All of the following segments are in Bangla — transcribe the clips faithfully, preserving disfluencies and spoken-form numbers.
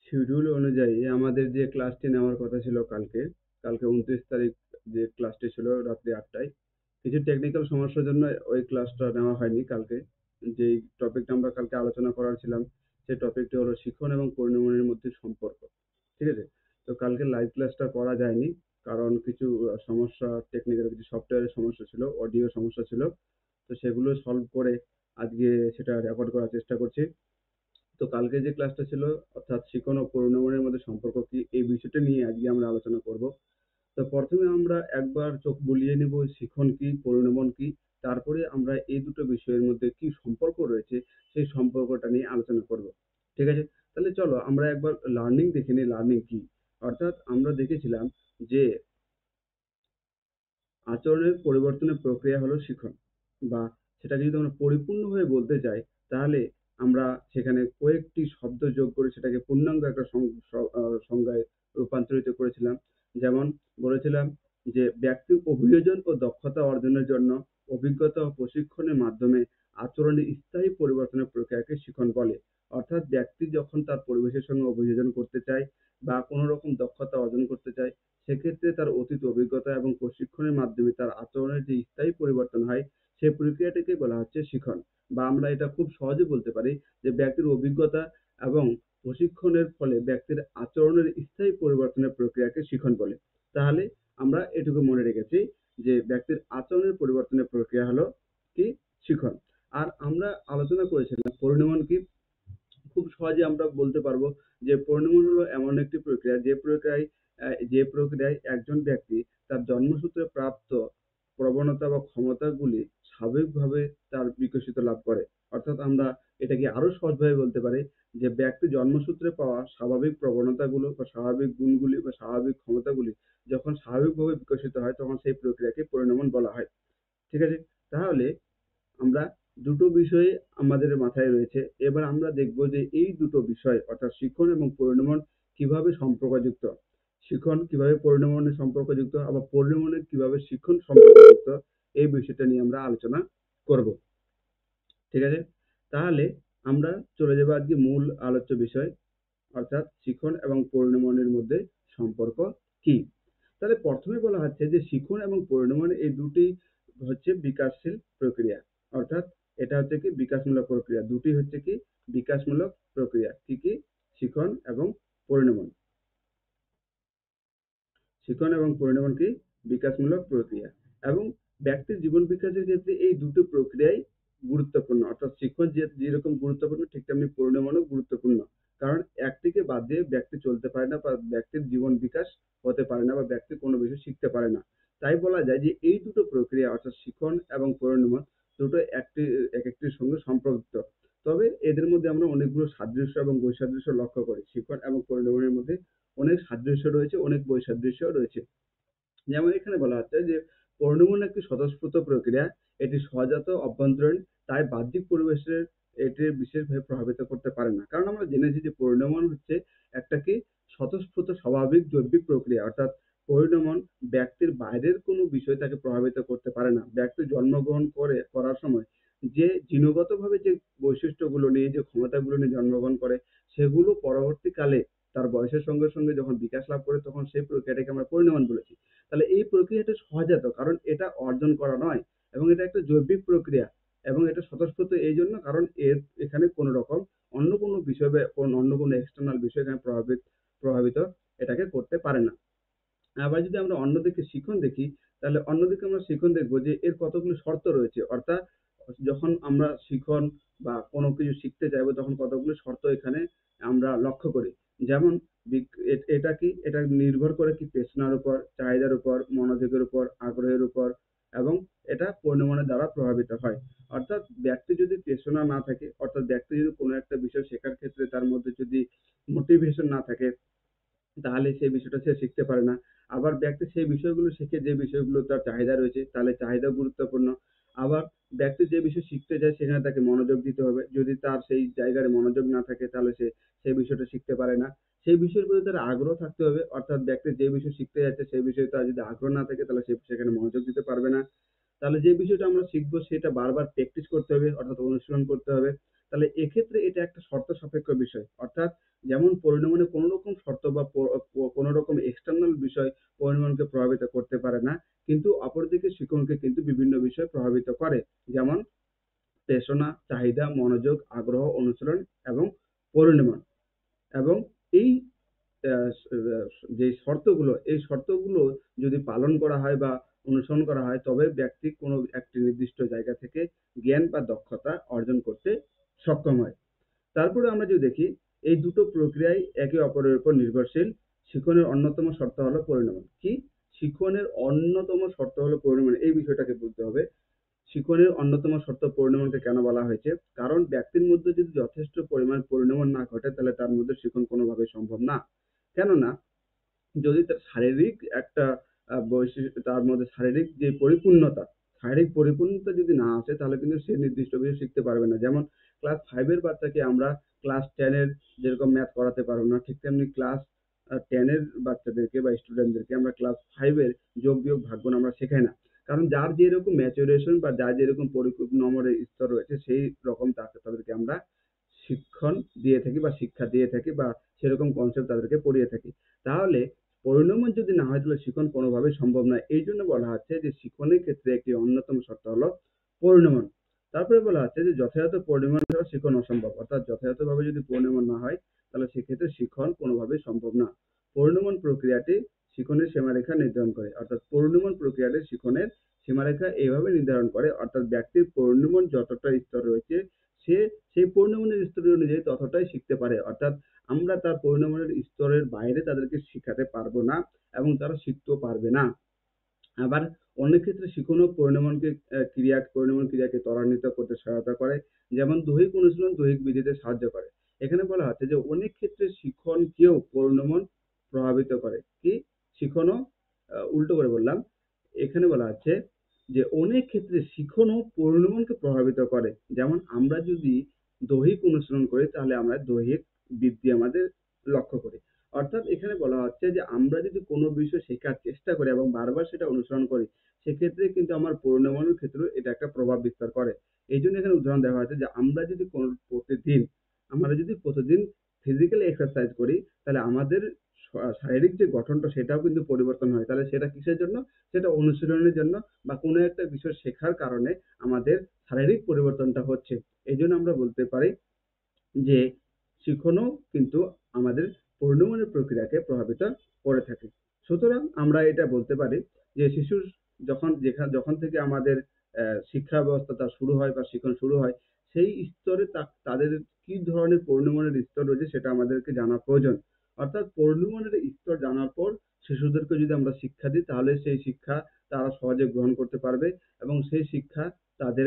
শিডিউল অনুযায়ী আমাদের যে ক্লাসটি নেওয়ার কথা ছিল কালকে, কালকে উনত্রিশ তারিখ যে ক্লাসটি ছিল রাত্রি আটটায়, কিছু টেকনিক্যাল সমস্যার জন্য ওই ক্লাসটা নেওয়া হয়নি কালকে। যেই টপিকটা আমরা কালকে আলোচনা করার ছিলাম, সেই টপিকটি হলো শিখন এবং পরিণমনের মধ্যে সম্পর্ক। ঠিক আছে? তো কালকে লাইভ ক্লাসটা করা যায়নি, কারণ কিছু আহ, সমস্যা, টেকনিক্যাল কিছু সফটওয়্যারের সমস্যা ছিল, অডিও সমস্যা ছিল। তো সেগুলো সলভ করে আজকে সেটা রেকর্ড করার চেষ্টা করছি। তো কালকে যে ক্লাসটা ছিল, অর্থাৎ শিখন ও পরিণমনের মধ্যে সম্পর্ক কি, এই বিষয়টা নিয়ে আজকে আমরা আলোচনা করব। তো প্রথমে আমরা একবার চোখ বুলিয়ে নেব শিখন কি, পরিণমন কি, তারপরে আমরা এই দুটো বিষয়ের মধ্যে কি সম্পর্ক রয়েছে সেই সম্পর্কটা নিয়ে আলোচনা করব। ঠিক আছে? তাহলে চলো আমরা একবার লার্নিং দেখে নিই, লার্নিং কি। অর্থাৎ আমরা দেখেছিলাম যে আচরণের পরিবর্তনের প্রক্রিয়া হলো শিখন, বা সেটাকে যদি আমরা পরিপূর্ণভাবে বলতে চাই, তাহলে আমরা সেখানে কয়েকটি শব্দ যোগ করে সেটাকে পূর্ণাঙ্গ একটা সং- স- আহ, সংজ্ঞায় রূপান্তরিত করেছিলাম। যেমন বলেছিলাম যে ব্যক্তির অভিযোজন ও দক্ষতা অর্জনের জন্য অভিজ্ঞতা ও প্রশিক্ষণের মাধ্যমে আচরণের স্থায়ী পরিবর্তনের প্রক্রিয়াকে শিখন বলে। অর্থাৎ ব্যক্তি যখন তার পরিবেশের সঙ্গে অভিযোজন করতে চায় বা কোনো রকম দক্ষতা অর্জন করতে চায়, সেক্ষেত্রে তার অতীত অভিজ্ঞতা এবং প্রশিক্ষণের মাধ্যমে তার আচরণের যে স্থায়ী পরিবর্তন হয়, সেই প্রক্রিয়াটিকে বলা হচ্ছে শিখন। বা আমরা এটা খুব সহজে বলতে পারি যে ব্যক্তির অভিজ্ঞতা এবং প্রশিক্ষণের ফলে ব্যক্তির আচরণের স্থায়ী পরিবর্তনের প্রক্রিয়াকে শিখন বলে। তাহলে আমরা এটুকু মনে রেখেছি যে ব্যক্তির আচরণের পরিবর্তনের প্রক্রিয়া হলো কি, শিখন। আর আমরা আলোচনা করেছিলাম পরিণমন কি। খুব সহজে আমরা বলতে পারবো যে পরিণমন হলো এমন একটি প্রক্রিয়া, যে প্রক্রিয়ায় আহ, যে প্রক্রিয়ায় একজন ব্যক্তি তার জন্মসূত্রে প্রাপ্ত প্রবণতা বা ক্ষমতাগুলি স্বাভাবিকভাবে তার বিকশিত লাভ করে। অর্থাৎ আমরা এটাকে আরো সহজভাবে বলতে পারি যে ব্যক্তি জন্মসূত্রে পাওয়া স্বাভাবিক প্রবণতাগুলো বা স্বাভাবিক গুণগুলি বা স্বাভাবিক ক্ষমতাগুলি যখন স্বাভাবিকভাবে বিকশিত হয়, তখন সেই প্রক্রিয়াকে পরিণমন বলা হয়। ঠিক আছে? তাহলে আমরা দুটো বিষয় আমাদের মাথায় রয়েছে। এবার আমরা দেখব যে এই দুটো বিষয় অর্থাৎ শিখন এবং পরিণমন কিভাবে সম্পর্কযুক্ত। শিখন কিভাবে পরিণমনের সম্পর্কযুক্ত, আবার পরিণমনের কিভাবে শিখন সম্পর্কযুক্ত, এই বিষয়টা নিয়ে আমরা আলোচনা করব। ঠিক আছে? তাহলে আমরা চলে যাব আজকে মূল আলোচ্য বিষয়, অর্থাৎ শিখন এবং পরিণমনের মধ্যে সম্পর্ক কি। তাহলে প্রথমে বলা হচ্ছে যে শিখন এবং পরিণমন এই দুটি হচ্ছে বিকাশশীল প্রক্রিয়া। অর্থাৎ এটা হচ্ছে কি বিকাশমূলক প্রক্রিয়া, দুটি হচ্ছে কি বিকাশমূলক প্রক্রিয়া। কি কি? শিখন এবং পরিণমন। শিখন এবং পরিণমন কি বিকাশমূলক প্রক্রিয়া। এবং ব্যক্তির জীবন বিকাশের ক্ষেত্রে এই দুটো প্রক্রিয়াই গুরুত্বপূর্ণ। অর্থাৎ শিখন যে যেরকম গুরুত্বপূর্ণ, ঠিক তেমনি পরিণমনও গুরুত্বপূর্ণ। কারণ একটিকে বাদ দিয়ে ব্যক্তি চলতে পারে না, বা ব্যক্তির জীবন বিকাশ হতে পারে না, বা ব্যক্তি কোনো বিষয় শিখতে পারে না। তাই বলা যায় যে এই দুটো প্রক্রিয়া অর্থাৎ শিখন এবং পরিণমন দুটো একটি এক একটির সঙ্গে সম্পর্কিত। তবে এদের মধ্যে আমরা অনেকগুলো সাদৃশ্য এবং বৈসাদৃশ্য লক্ষ্য করি। শিখন এবং পরিণমনের মধ্যে অনেক সাদৃশ্য রয়েছে, অনেক বৈসাদৃশ্য রয়েছে। যেমন এখানে বলা হচ্ছে যে পরিণমন একটি স্বতঃস্ফূর্ত প্রক্রিয়া, এটি সহজাত অভ্যন্তরীণ, তাই বাহ্যিক পরিবেশের এটি বিশেষভাবে প্রভাবিত করতে পারে না। কারণ আমরা জেনেছি যে পরিণমন হচ্ছে একটা কি স্বতঃস্ফূর্ত স্বাভাবিক জৈবিক প্রক্রিয়া। অর্থাৎ পরিণমন ব্যক্তির বাইরের কোনো বিষয় তাকে প্রভাবিত করতে পারে না। ব্যক্তি জন্মগ্রহণ করে করার সময় যে জিনগতভাবে যে বৈশিষ্ট্যগুলো নিয়ে, যে ক্ষমতাগুলো নিয়ে জন্মগ্রহণ করে, সেগুলো পরবর্তীকালে তার বয়সের সঙ্গে সঙ্গে যখন বিকাশ লাভ করে, তখন সেই প্রক্রিয়াটাকে আমরা পরিণমন বলেছি। তাহলে এই প্রক্রিয়াটা সহজাত, কারণ এটা অর্জন করা নয়, এবং এটা একটা জৈবিক প্রক্রিয়া। এবং এটা স্বতঃস্ফূর্ত এই জন্য কারণ এর এখানে কোনো রকম অন্য কোনো বিষয় বা কোন অন্য কোনো এক্সটার্নাল বিষয় এখানে প্রভাবিত প্রভাবিত এটাকে করতে পারে না। আবার যদি আমরা অন্যদিকে শিখন দেখি, তাহলে অন্যদিকে আমরা শিখন দেখবো যে এর কতগুলো শর্ত রয়েছে। অর্থাৎ যখন আমরা শিখন বা কোনো কিছু শিখতে চাইবো, তখন কতগুলো শর্ত এখানে আমরা লক্ষ্য করি। যেমন বিক- এ- এটা কি, এটা নির্ভর করে কি পেশনার উপর, চাহিদার উপর, মনোযোগের উপর, আগ্রহের উপর, এবং এটা পরিণমনের দ্বারা প্রভাবিত হয়। অর্থাৎ ব্যক্তি যদি পেশনা না থাকে, অর্থাৎ ব্যক্তি যদি কোনো একটা বিষয় শেখার ক্ষেত্রে তার মধ্যে যদি মোটিভেশন না থাকে, তাহলে সেই বিষয়টা সে শিখতে পারে না। আবার ব্যক্তি সেই বিষয়গুলো শিখে যে বিষয়গুলো তার চাহিদা রয়েছে, তাহলে চাহিদা গুরুত্বপূর্ণ। আবার ব্যক্তি যে বিষয় শিখতে চায় সেখানে তাকে মনোযোগ দিতে হবে। যদি তার সেই জায়গায় মনোযোগ না থাকে, তাহলে সে সেই বিষয়টা শিখতে পারে না। সেই বিষয়ের প্রতি তার আগ্রহ থাকতে হবে। অর্থাৎ ব্যক্তি যে বিষয় শিখতে যাচ্ছে সেই বিষয়ে তার যদি আগ্রহ না থাকে, তাহলে সে সেখানে মনোযোগ দিতে পারবে না। তাহলে যে বিষয়টা আমরা শিখবো সেটা বারবার প্র্যাকটিস করতে হবে, অর্থাৎ অনুশীলন করতে হবে। তাহলে এক্ষেত্রে এটা একটা শর্ত সাপেক্ষ বিষয়। অর্থাৎ যেমন পরিণমনে কোনো রকম শর্ত বা প- প- কোনো রকম এক্সটার্নাল বিষয় পরিণমনকে প্রভাবিত করতে পারে না, কিন্তু অপরদিকে শিক্ষণকে কিন্তু বিভিন্ন বিষয় প্রভাবিত করে। যেমন প্রেরণা, চাহিদা, মনোযোগ, আগ্রহ, অনুসরণ এবং পরিণমন। এবং এই আহ, যে শর্তগুলো, এই শর্তগুলো যদি পালন করা হয় বা অনুসরণ করা হয়, তবে ব্যক্তি কোনো একটি নির্দিষ্ট জায়গা থেকে জ্ঞান বা দক্ষতা অর্জন করতে সক্ষম হয়। তারপরে আমরা যদি দেখি, এই দুটো প্রক্রিয়ায় একে অপরের উপর নির্ভরশীল। শিক্ষণের অন্যতম শর্ত হলো পরিণমন। কি? শিক্ষণের অন্যতম শর্ত হলো পরিণমন, এই বিষয়টাকে বুঝতে হবে। শিক্ষণের অন্যতম শর্ত পরিণমনকে কেন বলা হয়েছে? কারণ ব্যক্তির মধ্যে যদি যথেষ্ট পরিমাণ পরিণমন না ঘটে, তাহলে তার মধ্যে শিক্ষণ কোনোভাবেই সম্ভব না। কেননা যদি তার শারীরিক একটা আহ, বৈশিষ্ট্য, তার মধ্যে শারীরিক যে পরিপূর্ণতা, শারীরিক পরিপূর্ণতা যদি না আসে, তাহলে কিন্তু সে নির্দিষ্ট বিষয় শিখতে পারবে না। যেমন ক্লাস ফাইভের বাচ্চাকে আমরা ক্লাস টেনের যেরকম ম্যাথ করাতে পারবো না, ঠিক তেমনি ক্লাস টেনের বাচ্চাদেরকে বা স্টুডেন্টদেরকে আমরা ক্লাস ফাইভের যোগ বিয়োগ ভাগগুণ আমরা শেখাই না। কারণ যার যেরকম ম্যাচুরেশন বা যার যেরকম পরিণমনের স্তর রয়েছে, সেই রকম তাকে তাদেরকে আমরা শিক্ষণ দিয়ে থাকি বা শিক্ষা দিয়ে থাকি, বা সেরকম কনসেপ্ট তাদেরকে পড়িয়ে থাকি। তাহলে পরিণমন যদি না হয়, তাহলে শিখন কোনোভাবেই সম্ভব নয়। এই জন্য বলা হচ্ছে যে শিক্ষণের ক্ষেত্রে একটি অন্যতম শর্ত হলো পরিণমন। তারপরে বলা হচ্ছে যে যথাযথ পরিণমন ছাড়া শিখন অসম্ভব, অর্থাৎ যথাযথভাবে যদি পরিণমন না হয়, তাহলে সেক্ষেত্রে শিখন কোনোভাবেই সম্ভব না। পরিণমন প্রক্রিয়াটি শিখনের সীমারেখা নির্ধারণ করে, অর্থাৎ পরিণমন প্রক্রিয়াটি শিখনের সীমারেখা এইভাবে নির্ধারণ করে, অর্থাৎ ব্যক্তির পরিণমন যতটা স্তর রয়েছে, সে সেই পরিণমনের স্তর অনুযায়ী ততটাই শিখতে পারে। অর্থাৎ আমরা তার পরিণমনের স্তরের বাইরে তাদেরকে শিখাতে পারবো না, এবং তারা শিখতেও পারবে না। আবার অনেক ক্ষেত্রে শিখন ও পরিণমনকে আহ, ক্রিয়া পরিণমন ক্রিয়াকে ত্বরান্বিত করতে সহায়তা করে। যেমন দৈহিক অনুশীলন দৈহিক বৃদ্ধিতে সাহায্য করে। এখানে বলা হচ্ছে যে অনেক ক্ষেত্রে শিখনকেও পরিণমন প্রভাবিত করে। কি? শিখনও আহ, উল্টো করে বললাম। এখানে বলা হচ্ছে যে অনেক ক্ষেত্রে শিখনও পরিণমনকে প্রভাবিত করে। যেমন আমরা যদি দৈহিক অনুশীলন করি, তাহলে আমরা দৈহিক বৃদ্ধি আমাদের লক্ষ্য করি। অর্থাৎ এখানে বলা হচ্ছে যে আমরা যদি কোনো বিষয় শেখার চেষ্টা করি এবং বারবার সেটা অনুসরণ করি, সেক্ষেত্রে কিন্তু আমার পরিণমনের ক্ষেত্রেও এটা একটা প্রভাব বিস্তার করে। এই জন্য এখানে উদাহরণ দেওয়া হয়েছে যে আমরা যদি কোনো প্রতিদিন আমরা যদি প্রতিদিন ফিজিক্যাল এক্সারসাইজ করি, তাহলে আমাদের শা- শারীরিক যে গঠনটা, সেটাও কিন্তু পরিবর্তন হয়। তাহলে সেটা কিসের জন্য? সেটা অনুশীলনের জন্য, বা কোনো একটা বিষয় শেখার কারণে আমাদের শারীরিক পরিবর্তনটা হচ্ছে। এই জন্য আমরা বলতে পারি যে শিখনও কিন্তু আমাদের পরিণমনের প্রক্রিয়াকে প্রভাবিত করে থাকে। সুতরাং আমরা এটা বলতে পারি যে শিশুর যখন যেখান যখন থেকে আমাদের আহ, শিক্ষা ব্যবস্থাটা শুরু হয় বা শিখন শুরু হয়, সেই স্তরে তা- তাদের কি ধরনের পরিণমনের স্তর রয়েছে, সেটা আমাদেরকে জানা প্রয়োজন। অর্থাৎ পরিণমনের স্তর জানার পর শিশুদেরকে যদি আমরা শিক্ষা দিই, তাহলে সেই শিক্ষা তারা সহজে গ্রহণ করতে পারবে, এবং সেই শিক্ষা তাদের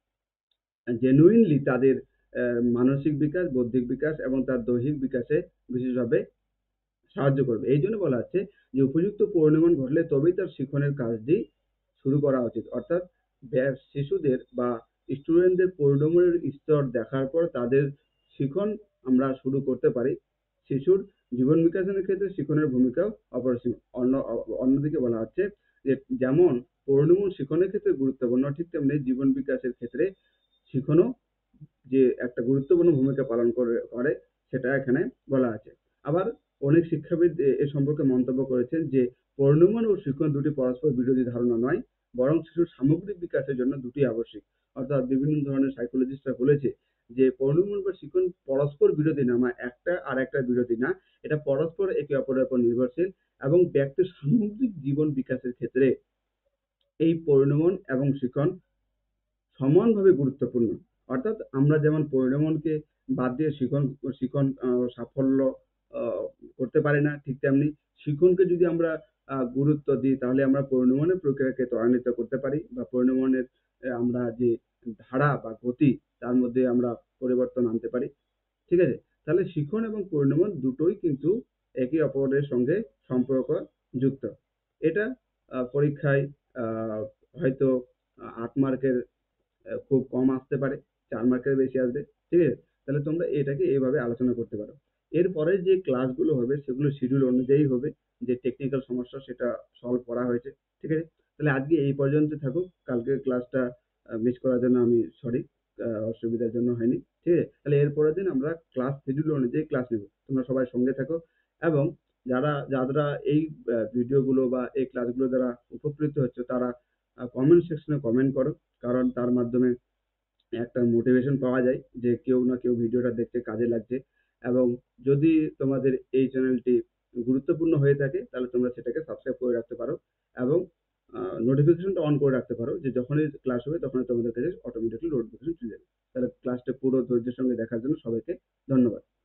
জেনুইনলি তাদের আহ, মানসিক বিকাশ, বৌদ্ধিক বিকাশ এবং তার দৈহিক বিকাশে বিশেষভাবে সাহায্য করবে। এই জন্য বলা হচ্ছে যে উপযুক্ত পরিণমন ঘটলে তবেই তার শিক্ষণের কাজটি শুরু করা উচিত। অর্থাৎ ব্য- শিশুদের বা স্টুডেন্টদের পরিণমনের স্তর দেখার পর তাদের শিখন আমরা শুরু করতে পারি। শিশুর জীবন বিকাশের ক্ষেত্রে শিক্ষণের ভূমিকাও অপরিসীম। অন্য অ- অন্যদিকে বলা হচ্ছে যে যেমন পরিণমন শিক্ষণের ক্ষেত্রে গুরুত্বপূর্ণ, ঠিক তেমনি জীবন বিকাশের ক্ষেত্রে শিখনও যে একটা গুরুত্বপূর্ণ ভূমিকা পালন করে করে সেটা এখানে বলা আছে। আবার অনেক শিক্ষাবিদ এ এ সম্পর্কে মন্তব্য করেছেন যে পরিণমন ও শিক্ষণ দুটি পরস্পর বিরোধী ধারণা নয়, বরং শিশুর সামগ্রিক বিকাশের জন্য দুটি আবশ্যিক। অর্থাৎ বিভিন্ন ধরনের সাইকোলজিস্টরা বলেছে যে পরিণমন বা শিক্ষণ পরস্পর বিরোধী না, মানে একটা আর একটা বিরোধী না, এটা পরস্পর একে অপরের উপর নির্ভরশীল। এবং ব্যক্তির সামগ্রিক জীবন বিকাশের ক্ষেত্রে এই পরিণমন এবং শিক্ষণ সমানভাবে গুরুত্বপূর্ণ। অর্থাৎ আমরা যেমন পরিণমনকে বাদ দিয়ে শিখন শিখন আহ, সাফল্য আহ, করতে পারি না, ঠিক তেমনি শিখনকে যদি আমরা আহ, গুরুত্ব দিই, তাহলে আমরা পরিণমনের প্রক্রিয়াকে ত্বরান্বিত করতে পারি, বা পরিণমনের আহ, আমরা যে ধারা বা গতি, তার মধ্যে আমরা পরিবর্তন আনতে পারি। ঠিক আছে? তাহলে শিখন এবং পরিণমন দুটোই কিন্তু একে অপরের সঙ্গে সম্পর্ক যুক্ত। এটা আহ, পরীক্ষায় আহ, হয়তো আট মার্কের আহ, খুব কম আসতে পারে, চার মার্কের বেশি আসবে। ঠিক আছে? তাহলে তোমরা এটাকে এইভাবে আলোচনা করতে পারো। এরপরে যে ক্লাসগুলো হবে, সেগুলো শিডিউল অনুযায়ী হবে। যে টেকনিক্যাল সমস্যা, সেটা সলভ করা হয়েছে। ঠিক আছে? তাহলে আজকে এই পর্যন্ত থাকুক। কালকের ক্লাসটা মিস করার জন্য আমি সরি, অসুবিধার জন্য হয়নি। ঠিক আছে? তাহলে এর এর পরের দিন আমরা ক্লাস শিডিউল অনুযায়ী ক্লাস নেব। তোমরা সবাই সঙ্গে থাকো এবং যারা যারা এই আহ, ভিডিওগুলো বা এই ক্লাসগুলো দ্বারা উপকৃত হচ্ছে তারা কমেন্ট সেকশনে কমেন্ট করো, কারণ তার মাধ্যমে একটা মোটিভেশন পাওয়া যায় যে কেউ না কেউ ভিডিওটা দেখতে কাজে লাগছে। এবং যদি তোমাদের এই চ্যানেলটি গুরুত্বপূর্ণ হয়ে থাকে তাহলে তোমরা সেটাকে সাবস্ক্রাইব করে রাখতে পারো এবং নোটিফিকেশনটা অন করে রাখতে পারো, যে যখনই ক্লাস হবে তখনই তোমাদের কাছে অটোমেটিকলি নোটিফিকেশন চলে যাবে। তাহলে ক্লাসটা পুরো ধৈর্যের সঙ্গে দেখার জন্য সবাইকে ধন্যবাদ।